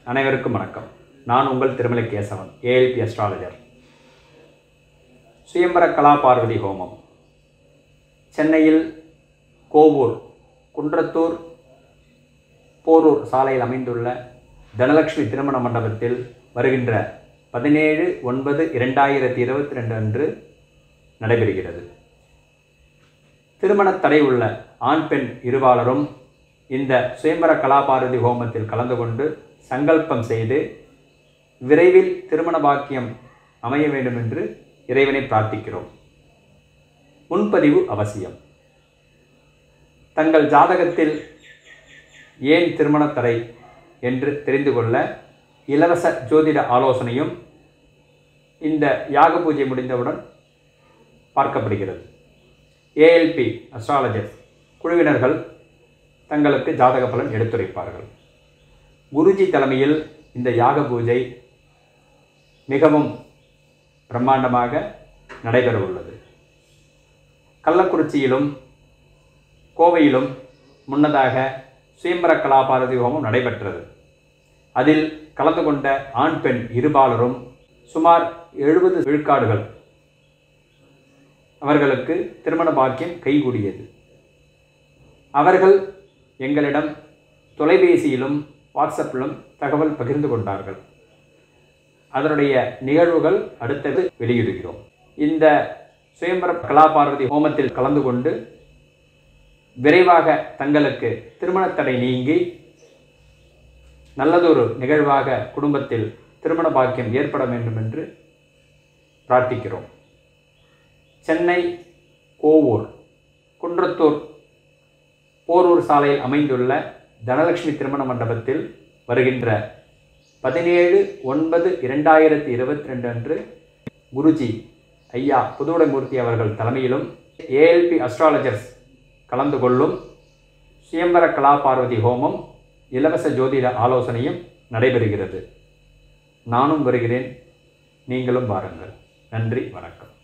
அனைவருக்கும் வணக்கம். நான் உங்கள் திருமலை கேசவன், ஏஎல்பி அஸ்ட்ராலஜர். சுயம்பர கலா பார்வதி ஹோமம் சென்னையில் கோவூர், குன்றத்தூர், போரூர் சாலையில் அமைந்துள்ள தனலட்சுமி திருமண மண்டபத்தில் வருகின்ற 17/9/2022 அன்று நடைபெறுகிறது. திருமண தடை உள்ள ஆண் பெண் இருபாலரும் இந்த சுயம்பர கலா பார்வதி ஹோமத்தில் கலந்து கொண்டு சங்கல்பம் செய்து விரைவில் திருமண பாக்கியம் அமைய வேண்டும் என்று இறைவனை பிரார்த்திக்கிறோம். முன்பதிவு அவசியம். தங்கள் ஜாதகத்தில் ஏன் திருமண தடை என்று தெரிந்து கொள்ள இலவச ஜோதிட ஆலோசனையும் இந்த யாக பூஜை முடிந்தவுடன் பார்க்கப்படுகிறது. ஏஎல்பி அஸ்ட்ராலஜர் குழுவினர்கள் தங்களுக்கு ஜாதக பலன் எடுத்துரைப்பார்கள். குருஜி தலைமையில் இந்த யாக பூஜை மிகவும் பிரம்மாண்டமாக நடைபெற உள்ளது. கள்ளக்குறிச்சியிலும் கோவையிலும் முன்னதாக சுயம்பர கலா பார்வதி ஹோமம் நடைபெற்றது. அதில் கலந்து கொண்ட ஆண் பெண் இருபாலரும் சுமார் 70 விழுக்காடுகள் அவர்களுக்கு திருமண பாக்கியம் கைகூடியது. அவர்கள் எங்களிடம் தொலைபேசியிலும் வாட்ஸ்அப்பிலும் தகவல் பகிர்ந்து கொண்டார்கள். அதனுடைய நிகழ்வுகள் அடுத்தது வெளியிடுகிறோம். இந்த சுயம்பர கலா பார்வதி ஹோமத்தில் கலந்து கொண்டு விரைவாக தங்களுக்கு திருமணத்தடை நீங்கி நல்லதொரு நிகழ்வாக குடும்பத்தில் திருமண பாக்கியம் ஏற்பட வேண்டும் என்று பிரார்த்திக்கிறோம். சென்னை கோவூர், குன்றத்தூர், போரூர் சாலையில் அமைந்துள்ள தனலட்சுமி திருமண மண்டபத்தில் வருகின்ற 17/9/2022 அன்று குருஜி ஐயா புதுவுடை மூர்த்தி அவர்கள் தலைமையிலும் ஏஎல்பி அஸ்ட்ராலஜர்ஸ் கலந்து கொள்ளும் சுயம்பர கலா பார்வதி ஹோமம் இலவச ஜோதிட ஆலோசனையும் நடைபெறுகிறது. நானும் வருகிறேன், நீங்களும் வாருங்கள். நன்றி, வணக்கம்.